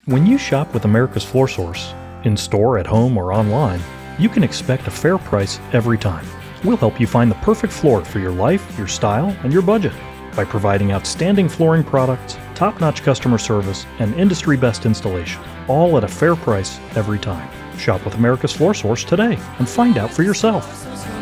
When you shop with America's Floor Source, in store, at home, or online, you can expect a fair price every time. We'll help you find the perfect floor for your life, your style, and your budget by providing outstanding flooring products, top-notch customer service, and industry-best installation, all at a fair price every time. Shop with America's Floor Source today and find out for yourself.